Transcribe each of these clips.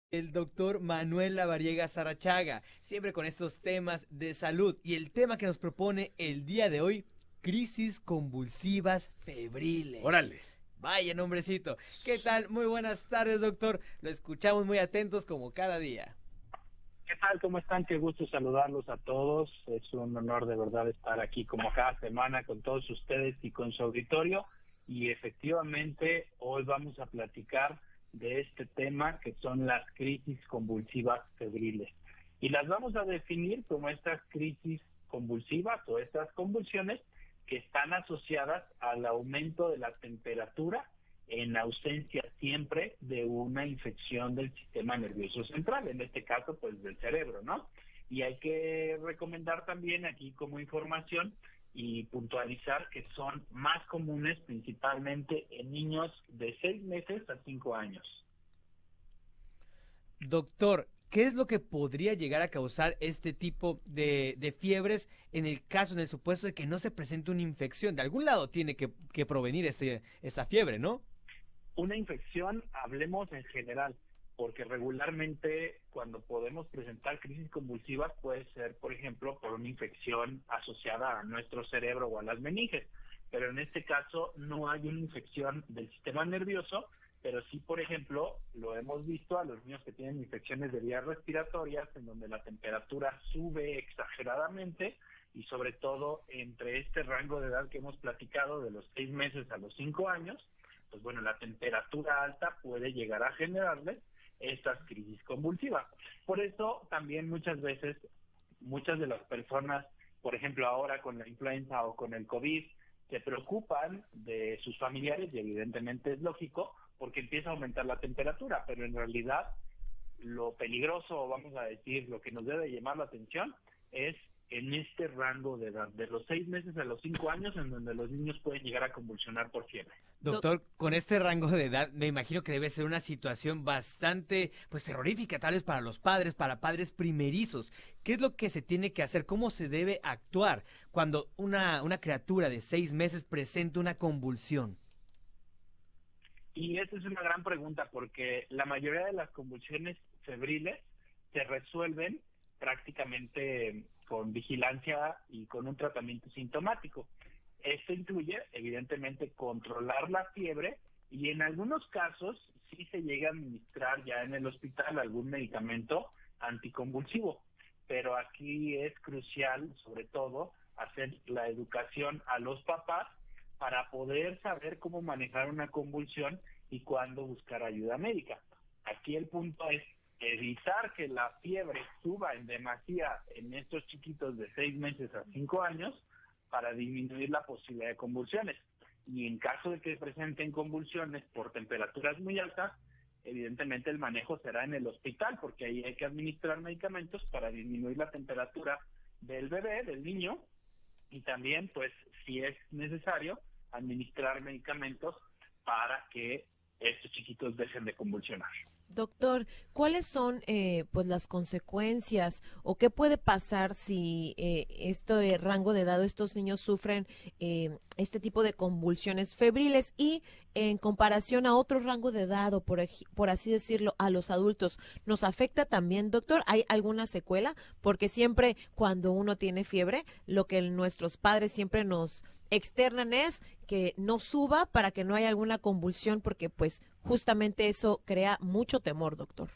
el doctor Manuel Lavariega Sarachaga, siempre con estos temas de salud. Y el tema que nos propone el día de hoy, crisis convulsivas febriles. Órale. Vaya nombrecito. ¿Qué tal? Muy buenas tardes, doctor. Lo escuchamos muy atentos como cada día. ¿Qué tal? ¿Cómo están? Qué gusto saludarlos a todos. Es un honor de verdad estar aquí como cada semana con todos ustedes y con su auditorio. Y efectivamente hoy vamos a platicar de este tema que son las crisis convulsivas febriles. Y las vamos a definir como estas crisis convulsivas o estas convulsiones que están asociadas al aumento de la temperatura en ausencia siempre de una infección del sistema nervioso central, en este caso pues del cerebro, ¿no? Y hay que recomendar también aquí como información y puntualizar que son más comunes principalmente en niños de 6 meses a 5 años. Doctor, ¿qué es lo que podría llegar a causar este tipo de fiebres en el supuesto de que no se presente una infección? De algún lado tiene que provenir esta fiebre, ¿no? Una infección, hablemos en general, porque regularmente cuando podemos presentar crisis convulsivas puede ser, por ejemplo, por una infección asociada a nuestro cerebro o a las meninges, pero en este caso no hay una infección del sistema nervioso, pero sí, por ejemplo, lo hemos visto a los niños que tienen infecciones de vías respiratorias, en donde la temperatura sube exageradamente y sobre todo entre este rango de edad que hemos platicado de los 6 meses a los 5 años, pues bueno, la temperatura alta puede llegar a generarles estas crisis convulsivas. Por eso también muchas veces, muchas de las personas, por ejemplo ahora con la influenza o con el COVID, se preocupan de sus familiares y evidentemente es lógico porque empieza a aumentar la temperatura, pero en realidad lo peligroso, vamos a decir, lo que nos debe llamar la atención es en este rango de edad, de los 6 meses a los 5 años, en donde los niños pueden llegar a convulsionar por fiebre. Doctor, con este rango de edad, me imagino que debe ser una situación bastante, pues, terrorífica, tal vez para los padres, para padres primerizos. ¿Qué es lo que se tiene que hacer? ¿Cómo se debe actuar cuando una criatura de 6 meses presenta una convulsión? Y esa es una gran pregunta porque la mayoría de las convulsiones febriles se resuelven prácticamente con vigilancia y con un tratamiento sintomático. Esto incluye, evidentemente, controlar la fiebre y en algunos casos sí se llega a administrar ya en el hospital algún medicamento anticonvulsivo. Pero aquí es crucial, sobre todo, hacer la educación a los papás para poder saber cómo manejar una convulsión y cuándo buscar ayuda médica. Aquí el punto es evitar que la fiebre suba en demasía en estos chiquitos de 6 meses a 5 años para disminuir la posibilidad de convulsiones. Y en caso de que presenten convulsiones por temperaturas muy altas, evidentemente el manejo será en el hospital, porque ahí hay que administrar medicamentos para disminuir la temperatura del bebé, del niño, y también, pues, si es necesario, administrar medicamentos para que estos chiquitos dejen de convulsionar. Doctor, ¿cuáles son pues las consecuencias o qué puede pasar si este rango de edad, estos niños sufren este tipo de convulsiones febriles y en comparación a otro rango de edad o por así decirlo a los adultos, ¿nos afecta también, doctor? ¿Hay alguna secuela? Porque siempre cuando uno tiene fiebre, lo que nuestros padres siempre nos externan es que no suba para que no haya alguna convulsión porque pues justamente eso crea mucho temor, doctor.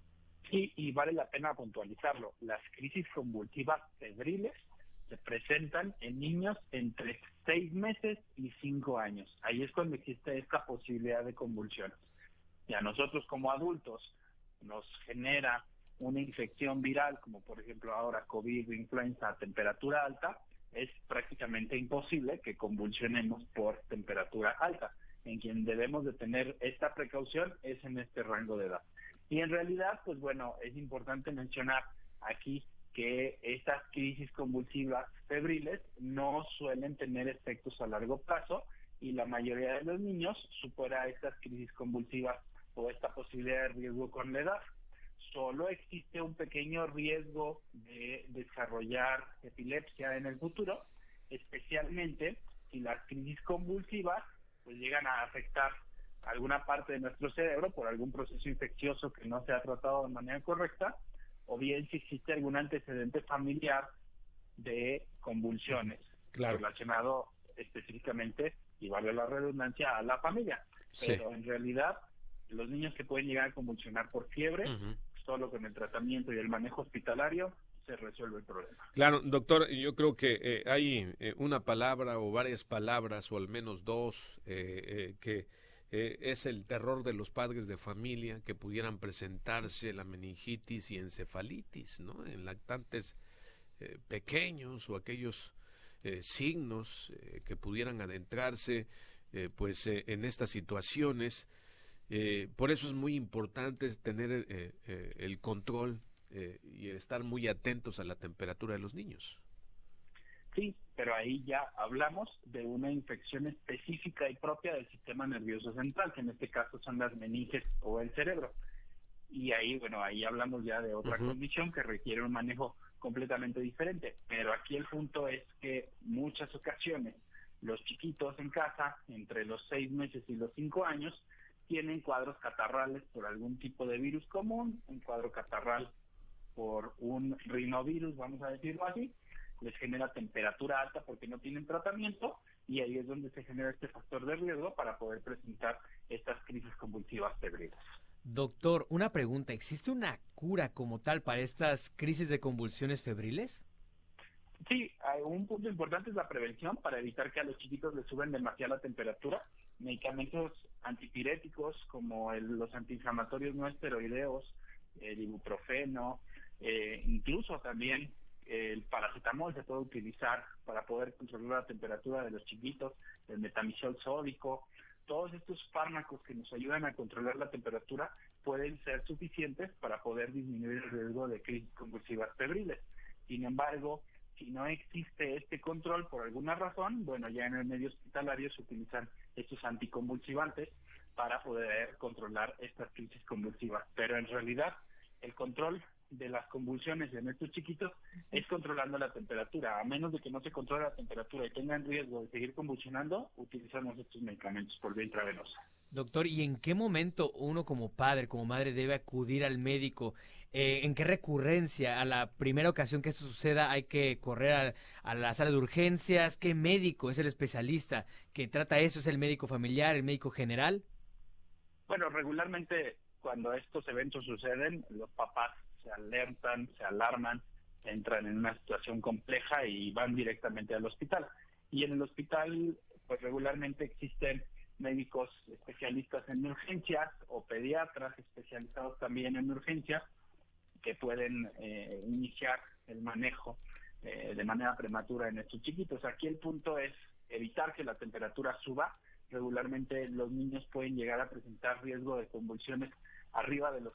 Sí, y vale la pena puntualizarlo. Las crisis convulsivas febriles se presentan en niños entre 6 meses y 5 años. Ahí es cuando existe esta posibilidad de convulsiones. Y a nosotros como adultos nos genera una infección viral, como por ejemplo ahora COVID o influenza a temperatura alta, es prácticamente imposible que convulsionemos por temperatura alta. En quien debemos de tener esta precaución es en este rango de edad. Y en realidad, pues bueno, es importante mencionar aquí que estas crisis convulsivas febriles no suelen tener efectos a largo plazo y la mayoría de los niños supera estas crisis convulsivas o esta posibilidad de riesgo con la edad. Solo existe un pequeño riesgo de desarrollar epilepsia en el futuro, especialmente si las crisis convulsivas pues llegan a afectar alguna parte de nuestro cerebro por algún proceso infeccioso que no se ha tratado de manera correcta, o bien si existe algún antecedente familiar de convulsiones relacionado específicamente, y vale la redundancia, a la familia. Pero en realidad los niños que pueden llegar a convulsionar por fiebre, solo con el tratamiento y el manejo hospitalario se resuelve el problema. Claro, doctor, yo creo que hay una palabra o varias palabras, o al menos dos, que es el terror de los padres de familia, que pudieran presentarse la meningitis y encefalitis, ¿no? En lactantes pequeños, o aquellos signos que pudieran adentrarse en estas situaciones. Por eso es muy importante tener el control y estar muy atentos a la temperatura de los niños. Sí, pero ahí ya hablamos de una infección específica y propia del sistema nervioso central, que en este caso son las meninges o el cerebro. Y ahí, bueno, ahí hablamos ya de otra condición que requiere un manejo completamente diferente. Pero aquí el punto es que muchas ocasiones los chiquitos en casa, entre los 6 meses y los 5 años, tienen cuadros catarrales por algún tipo de virus común, un cuadro catarral por un rinovirus, vamos a decirlo así, les genera temperatura alta porque no tienen tratamiento, y ahí es donde se genera este factor de riesgo para poder presentar estas crisis convulsivas febriles. Doctor, una pregunta, ¿existe una cura como tal para estas crisis de convulsiones febriles? Sí, un punto importante es la prevención para evitar que a los chiquitos les suben demasiado la temperatura. Medicamentos antipiréticos como los antiinflamatorios no esteroideos, el ibuprofeno, incluso también el paracetamol se puede utilizar para poder controlar la temperatura de los chiquitos, el metamizol sódico. Todos estos fármacos que nos ayudan a controlar la temperatura pueden ser suficientes para poder disminuir el riesgo de crisis convulsivas febriles. Sin embargo, si no existe este control por alguna razón, bueno, ya en el medio hospitalario se utilizan estos anticonvulsivantes para poder controlar estas crisis convulsivas. Pero en realidad, el control de las convulsiones en estos chiquitos es controlando la temperatura. A menos de que no se controle la temperatura y tengan riesgo de seguir convulsionando, utilizamos estos medicamentos por vía intravenosa. Doctor, ¿y en qué momento uno como padre, como madre, debe acudir al médico? ¿En qué recurrencia? ¿A la primera ocasión que esto suceda hay que correr a la sala de urgencias? ¿Qué médico es el especialista que trata eso? ¿Es el médico familiar, el médico general? Bueno, regularmente cuando estos eventos suceden, los papás se alertan, se alarman, entran en una situación compleja y van directamente al hospital. Y en el hospital, pues regularmente existen médicos especialistas en urgencias o pediatras especializados también en urgencias que pueden iniciar el manejo de manera prematura en estos chiquitos. Aquí el punto es evitar que la temperatura suba. Regularmente los niños pueden llegar a presentar riesgo de convulsiones arriba de los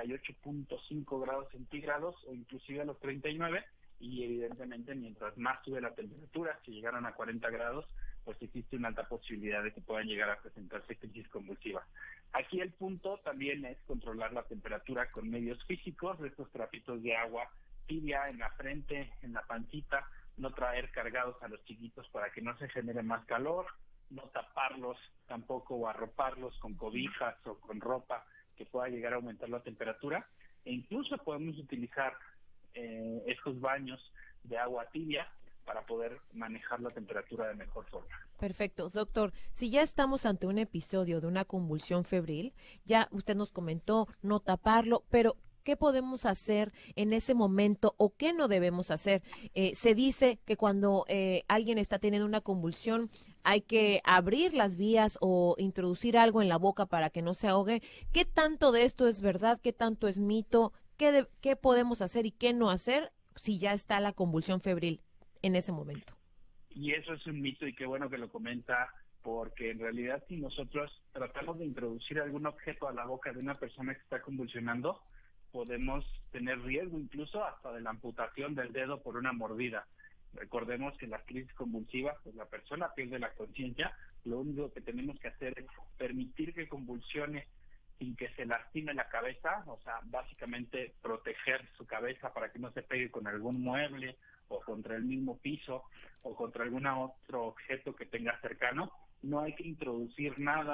38.5 grados centígrados o inclusive a los 39, y evidentemente mientras más sube la temperatura, si llegaron a 40 grados, pues existe una alta posibilidad de que puedan llegar a presentarse crisis convulsivas. Aquí el punto también es controlar la temperatura con medios físicos, estos trapitos de agua tibia en la frente, en la pancita, no traer cargados a los chiquitos para que no se genere más calor, no taparlos tampoco o arroparlos con cobijas o con ropa que pueda llegar a aumentar la temperatura, e incluso podemos utilizar estos baños de agua tibia para poder manejar la temperatura de mejor forma. Perfecto. Doctor, si ya estamos ante un episodio de una convulsión febril, ya usted nos comentó no taparlo, pero ¿qué podemos hacer en ese momento o qué no debemos hacer? Se dice que cuando alguien está teniendo una convulsión hay que abrir las vías o introducir algo en la boca para que no se ahogue. ¿Qué tanto de esto es verdad? ¿Qué tanto es mito? ¿Qué podemos hacer y qué no hacer si ya está la convulsión febril en ese momento? Y eso es un mito, y qué bueno que lo comenta, porque en realidad si nosotros tratamos de introducir algún objeto a la boca de una persona que está convulsionando, podemos tener riesgo incluso hasta de la amputación del dedo por una mordida. Recordemos que en las crisis convulsivas, pues la persona pierde la conciencia. Lo único que tenemos que hacer es permitir que convulsione sin que se lastime la cabeza, o sea, básicamente proteger su cabeza para que no se pegue con algún mueble o contra el mismo piso o contra algún otro objeto que tenga cercano. No hay que introducir nada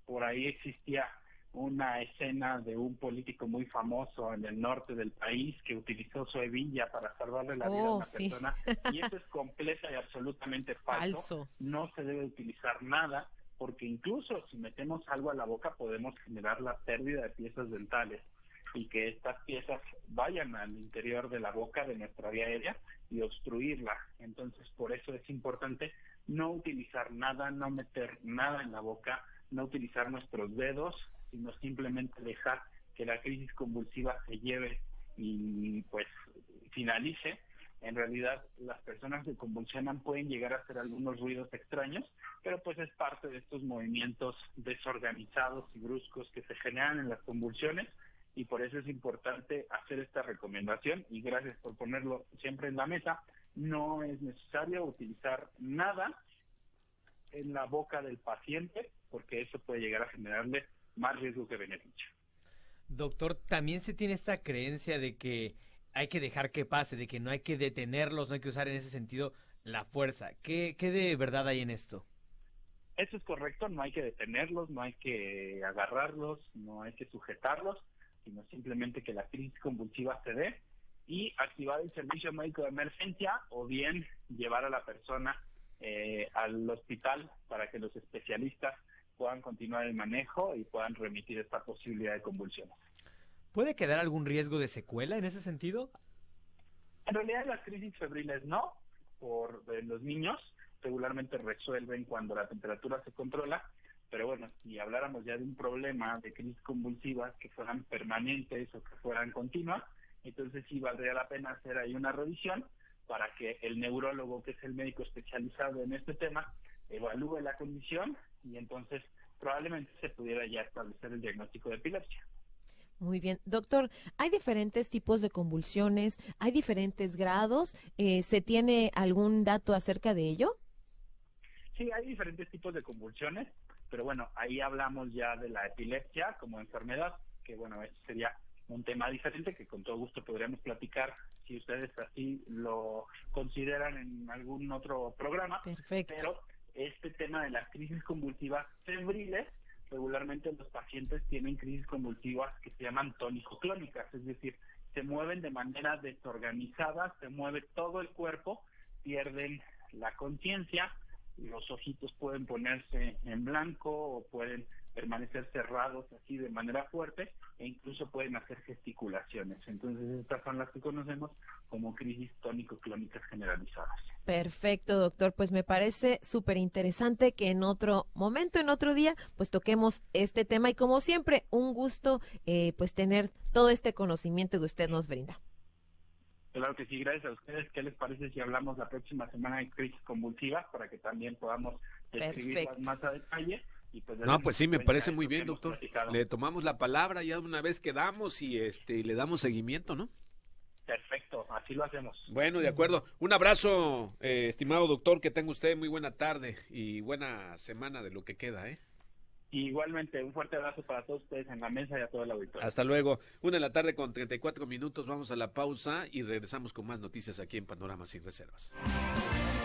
por ahí existía una escena de un político muy famoso en el norte del país que utilizó su hebilla para salvarle la vida a una persona, y eso es completa y absolutamente falso. No se debe utilizar nada, porque incluso si metemos algo a la boca podemos generar la pérdida de piezas dentales y que estas piezas vayan al interior de la boca, de nuestra vía aérea, y obstruirla. Entonces, por eso es importante no utilizar nada, no meter nada en la boca, no utilizar nuestros dedos, sino simplemente dejar que la crisis convulsiva se lleve y pues finalice. En realidad, las personas que convulsionan pueden llegar a hacer algunos ruidos extraños, pero pues es parte de estos movimientos desorganizados y bruscos que se generan en las convulsiones, y por eso es importante hacer esta recomendación, y gracias por ponerlo siempre en la mesa. No es necesario utilizar nada en la boca del paciente, porque eso puede llegar a generarle más riesgo que beneficio. Doctor, también se tiene esta creencia de que hay que dejar que pase, de que no hay que detenerlos, no hay que usar en ese sentido la fuerza. ¿Qué de verdad hay en esto? Eso es correcto, no hay que detenerlos, no hay que agarrarlos, no hay que sujetarlos, sino simplemente que la crisis convulsiva se dé y activar el servicio médico de emergencia, o bien llevar a la persona al hospital para que los especialistas puedan continuar el manejo y puedan remitir esta posibilidad de convulsiones. ¿Puede quedar algún riesgo de secuela en ese sentido? En realidad las crisis febriles no, por los niños regularmente resuelven cuando la temperatura se controla, pero bueno, si habláramos ya de un problema de crisis convulsivas que fueran permanentes o que fueran continuas, entonces sí valdría la pena hacer ahí una revisión para que el neurólogo, que es el médico especializado en este tema, evalúe la condición y entonces probablemente se pudiera ya establecer el diagnóstico de epilepsia. Muy bien. Doctor, ¿hay diferentes tipos de convulsiones? ¿Hay diferentes grados? ¿Se tiene algún dato acerca de ello? Sí, hay diferentes tipos de convulsiones, pero bueno, ahí hablamos ya de la epilepsia como enfermedad, que bueno, ese sería un tema diferente que con todo gusto podríamos platicar si ustedes así lo consideran en algún otro programa. Perfecto. Pero este tema de las crisis convulsivas febriles, regularmente los pacientes tienen crisis convulsivas que se llaman tónico-clónicas, es decir, se mueven de manera desorganizada, se mueve todo el cuerpo, pierden la conciencia, los ojitos pueden ponerse en blanco o pueden permanecer cerrados así de manera fuerte e incluso pueden hacer gesticulaciones. Entonces estas son las que conocemos como crisis tónico-clónicas generalizadas. Perfecto, doctor. Pues me parece súper interesante que en otro momento, en otro día, pues toquemos este tema y como siempre, un gusto pues tener todo este conocimiento que usted nos brinda. Claro que sí, gracias a ustedes. ¿Qué les parece si hablamos la próxima semana de crisis convulsivas para que también podamos describirlas más a detalle? Y pues, no, pues sí, me parece muy bien, doctor. Le tomamos la palabra ya una vez quedamos y le damos seguimiento, ¿no? Perfecto, así lo hacemos. Bueno, de acuerdo. Un abrazo, estimado doctor, que tenga usted muy buena tarde y buena semana de lo que queda, ¿eh? Igualmente, un fuerte abrazo para todos ustedes en la mesa y a todo el auditorio. Hasta luego. 1:34 p.m. Vamos a la pausa y regresamos con más noticias aquí en Panorama Sin Reservas.